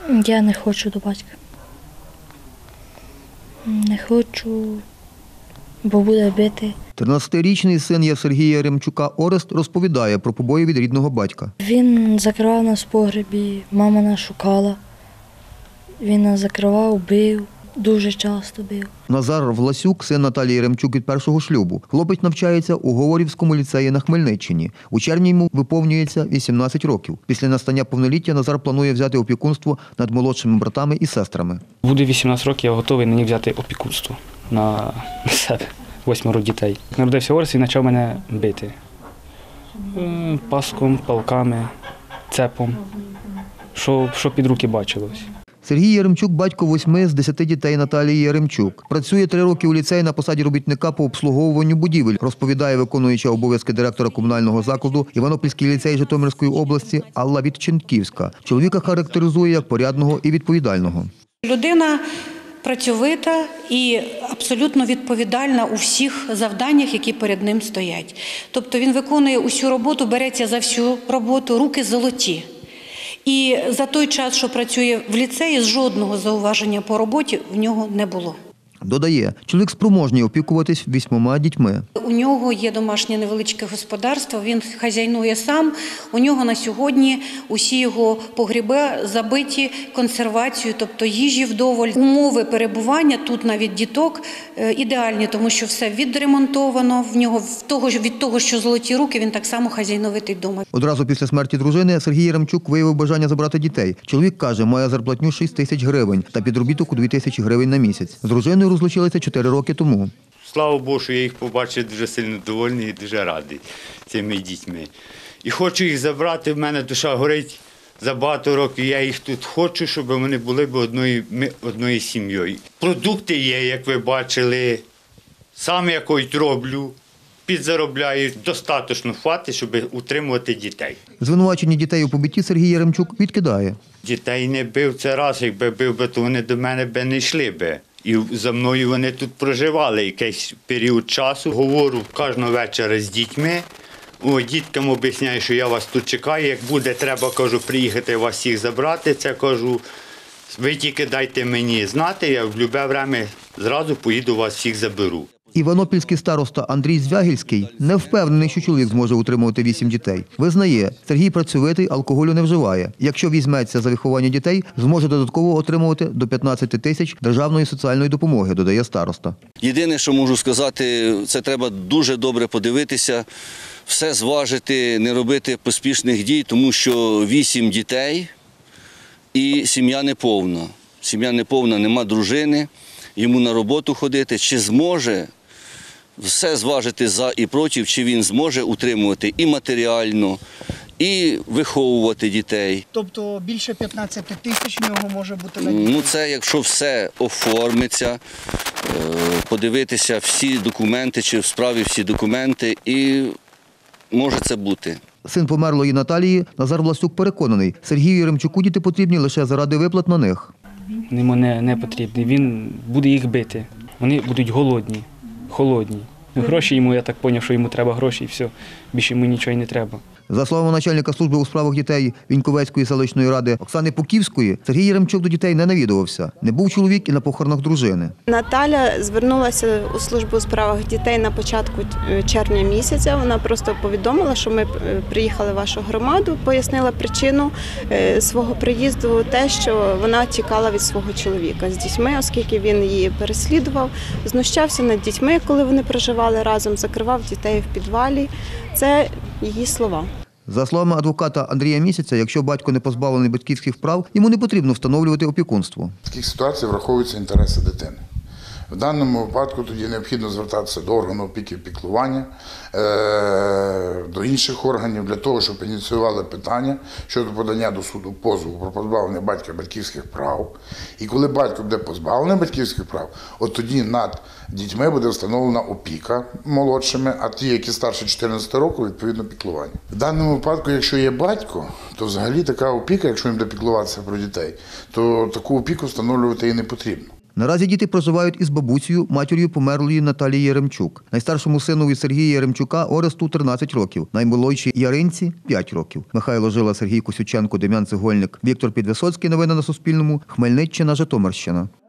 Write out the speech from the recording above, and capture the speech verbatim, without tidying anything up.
Я не хочу до батька. Не хочу, бо буде бити. тринадцятирічний син Сергія Яремчука Орест розповідає про побої від рідного батька. Він закривав нас в погребі, мама нас шукала. Він нас закривав, бив, дуже часто бив. Назар Власюк – син Наталії Яремчук від першого шлюбу. Хлопець навчається у Говорівському ліцеї на Хмельниччині. У червні йому виповнюється вісімнадцять років. Після настання повноліття Назар планує взяти опікунство над молодшими братами і сестрами. Буде вісімнадцять років, я готовий на них взяти опікунство на себе. Восьмеро дітей. Народився Орест і почав мене бити. Паском, палками, цепом, що, що під руки бачилось. Сергій Яремчук – батько восьми з десяти дітей Наталії Яремчук. Працює три роки у ліцеї на посаді робітника по обслуговуванню будівель, розповідає виконуюча обов'язки директора комунального закладу Івано-Франківський ліцей Житомирської області Алла Вітченківська. Чоловіка характеризує як порядного і відповідального. Людина працьовита і абсолютно відповідальна у всіх завданнях, які перед ним стоять. Тобто він виконує усю роботу, береться за всю роботу, руки золоті. І за той час, що працює в ліцеї, жодного зауваження по роботі в нього не було. Додає, чоловік спроможний опікуватись вісьмома дітьми. У нього є домашнє невеличке господарство, він хазяйнує сам. У нього на сьогодні усі його погреби забиті консервацією, тобто їжі вдоволь. Умови перебування тут навіть діток ідеальні, тому що все відремонтовано. В нього від того, що золоті руки, він так само хазяйновитий вдома. Одразу після смерті дружини Сергій Яремчук виявив бажання забрати дітей. Чоловік каже, має зарплатню шість тисяч гривень та підробіток у дві тисячі гривень на місяць. З дружиною розлучилися чотири роки тому. Слава Богу, що я їх побачив, дуже сильно довольний і дуже радий цими дітьми. І хочу їх забрати, в мене душа горить за багато років, я їх тут хочу, щоб вони були б одною, одною сім'єю. Продукти є, як ви бачили, сам якось роблю, підзаробляю, достатньо хватить, щоб утримувати дітей. Звинувачення дітей у побитті Сергій Яремчук відкидає. Дітей не бив це раз, якби бив би, то вони до мене б не йшли би. І за мною вони тут проживали якийсь період часу. Говорю кожного вечора з дітьми. О, діткам об'ясняю, що я вас тут чекаю. Як буде треба, кажу, приїхати вас всіх забрати. Це кажу, ви тільки дайте мені знати, я в будь-яке время зразу поїду вас всіх заберу. Іванопільський староста Андрій Звягільський не впевнений, що чоловік зможе утримувати вісім дітей. Визнає, Сергій працьовитий, алкоголю не вживає. Якщо візьметься за виховання дітей, зможе додатково отримувати до п'ятнадцяти тисяч державної соціальної допомоги, додає староста. Єдине, що можу сказати, це треба дуже добре подивитися, все зважити, не робити поспішних дій, тому що вісім дітей і сім'я неповна. Сім'я неповна, нема дружини, йому на роботу ходити. Чи зможе все зважити за і проти, чи він зможе утримувати і матеріально, і виховувати дітей. Тобто більше п'ятнадцяти тисяч в нього може бути на дітей? Ну це якщо все оформиться, подивитися всі документи, чи в справі всі документи, і може це бути. Син померлої Наталії Назар Власюк переконаний, Сергію Яремчуку діти потрібні лише заради виплат на них. Вони йому не, не потрібні, він буде їх бити. Вони будуть голодні, холодні. Гроші йому, я так зрозумів, що йому треба гроші і все, більше йому нічого й не треба. За словами начальника служби у справах дітей Віньковецької селищної ради Оксани Пуківської, Сергій Яремчук до дітей не навідувався. Не був чоловік і на похоронах дружини. Наталя звернулася у службу у справах дітей на початку червня місяця. Вона просто повідомила, що ми приїхали в вашу громаду, пояснила причину свого приїзду, те, що вона тікала від свого чоловіка з дітьми, оскільки він її переслідував, знущався над дітьми, коли вони проживали разом, закривав дітей в підвалі. Це її слова. За словами адвоката Андрія Місяця, якщо батько не позбавлений батьківських прав, йому не потрібно встановлювати опікунство. В таких ситуаціях враховуються інтереси дитини. В даному випадку тоді необхідно звертатися до органу опіки і піклування, до інших органів для того, щоб ініціювали питання щодо подання до суду позову про позбавлення батька батьківських прав. І коли батько буде позбавлений батьківських прав, от тоді над дітьми буде встановлена опіка молодшими, а ті, які старше чотирнадцяти років, відповідно піклування. В даному випадку, якщо є батько, то взагалі така опіка, якщо він буде піклуватися про дітей, то таку опіку встановлювати і не потрібно. Наразі діти проживають із бабусею, матір'ю померлої Наталії Яремчук. Найстаршому синові Сергія Яремчука Оресту тринадцять років, наймолодшій Яринці – п'ять років. Михайло Жила, Сергій Косюченко, Дем'ян Цегольник, Віктор Підвисоцький. Новини на Суспільному. Хмельниччина, Житомирщина.